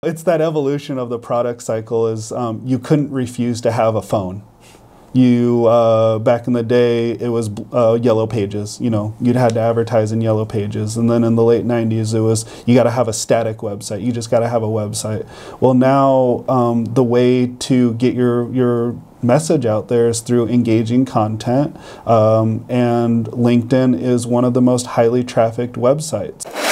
It's that evolution of the product cycle is you couldn't refuse to have a phone. You, back in the day, it was Yellow Pages. You know, you'd had to advertise in Yellow Pages. And then in the late 90s, it was, you got to have a static website. You just got to have a website. Well, now the way to get your message out there is through engaging content. And LinkedIn is one of the most highly trafficked websites.